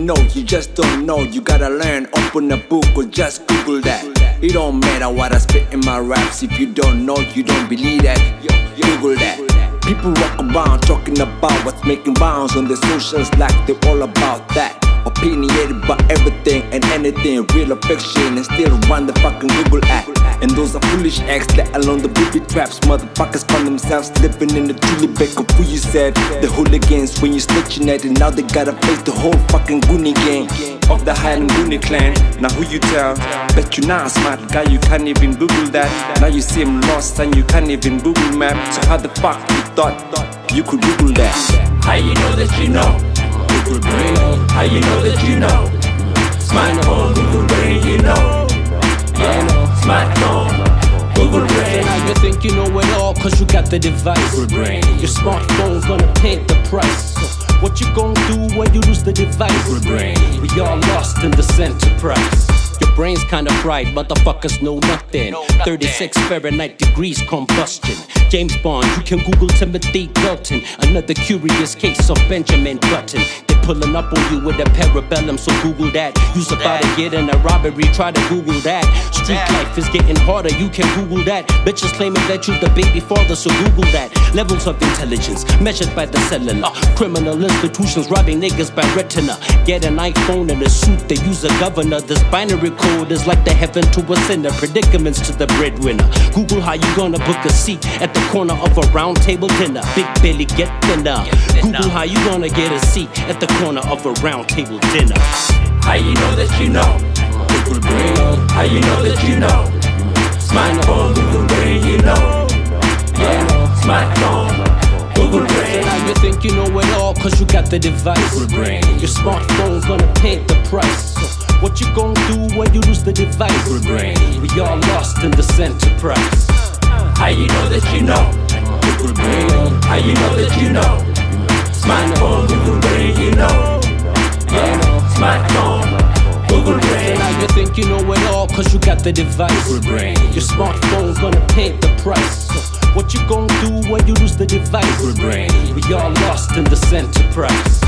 know, you just don't know. You gotta learn, open a book or just Google that. It don't matter what I spit in my raps. If you don't know, you don't believe that. Google that. People walk around talking about what's making bounds on the socials like they're all about that. Opinionated about everything and anything, real or fiction, and still run the fucking Google app. And those are foolish acts, let alone the booby traps. Motherfuckers find themselves living in the truly bake of who you said. The hooligans when you snitching at it, now they gotta face the whole fucking Goonie gang of the Highland Goonie clan. Now who you tell? Bet you not a smart guy, you can't even Google that. Now you seem lost and you can't even Google map. So how the fuck you thought you could Google that? How you know that you know? Google Brain. How you know that you know? Smartphone, Google Brain, you know. Yeah, smartphone, Google Brain. Now you think you know it all cause you got the device. Google Brain. Your smartphone's gonna pay the price. What you gonna do when you lose the device? Google Brain. We all lost in this enterprise. Your brain's kinda fried, motherfuckers know nothing. 36 Fahrenheit degrees combustion. James Bond, you can Google Timothy Dalton. Another curious case of Benjamin Button. They pulling up on you with a parabellum, so Google that. You's about to get in a robbery, try to Google that. Street life is getting harder, you can Google that. Bitches claiming that you're the baby father, so Google that. Levels of intelligence measured by the cellular. Criminal institutions robbing niggas by retina. Get an iPhone and a suit, they use a governor. This binary code is like the heaven to a sinner. Predicaments to the breadwinner. Google how you gonna book a seat at the corner of a round table dinner. Big belly get thinner. Google how you gonna get a seat at the corner of a round table dinner. How you know that you know? Google Brain. How you know that you know? Smartphone, Google Brain, you know. Yeah, smartphone, Google Brain. Now you think you know it all cause you got the device. Google Brain. Your smartphone's gonna pay the price. What you gonna do when you lose the device? Google Brain. We all lost in this enterprise. How you know that you know? Google Brain. How you know that you know? Smartphone, Google Brain, you know. Yeah, smartphone, Google Brain. Now you think you know it all cause you got the device. Google Brain. Your smartphone's gonna pay the price. What you gonna do when you lose the device? Google Brain. We all lost in this enterprise.